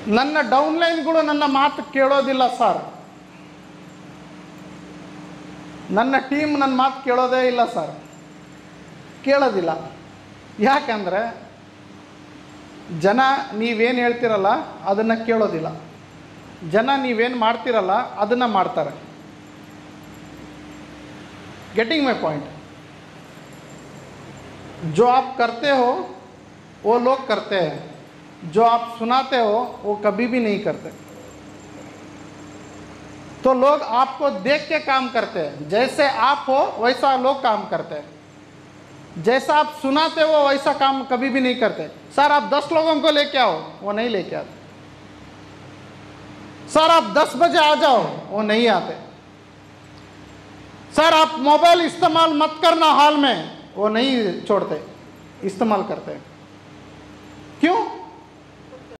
ನನ್ನ ಡೌನ್ಲೈನ್ಗಳು ನನ್ನ ಮಾತು ಕೇಳೋದಿಲ್ಲ ಸರ್. ನನ್ನ ಟೀಮ್ ನನ್ನ ಮಾತು ಕೇಳೋದೇ ಇಲ್ಲ ಸರ್, ಕೇಳೋದಿಲ್ಲ. ಯಾಕಂದರೆ ಜನ ನೀವೇನು ಹೇಳ್ತಿರಲ್ಲ ಅದನ್ನು ಕೇಳೋದಿಲ್ಲ, ಜನ ನೀವೇನು ಮಾಡ್ತಿರಲ್ಲ ಅದನ್ನು ಮಾಡ್ತಾರೆ. Getting my point? जो आप करते हो वो लोग करते हैं, जो आप सुनाते हो वो कभी भी नहीं करते. तो लोग आपको देख के काम करते हैं, जैसे आप हो वैसा लोग काम करते हैं, जैसा आप सुनाते हो वैसा काम कभी भी नहीं करते. सर आप 10 लोगों को लेके आओ, वो नहीं लेके आते. सर आप 10 बजे आ जाओ, वो नहीं आते. सर आप मोबाइल इस्तेमाल मत करना हॉल में, वो नहीं छोड़ते, इस्तेमाल करते हैं. क्यों?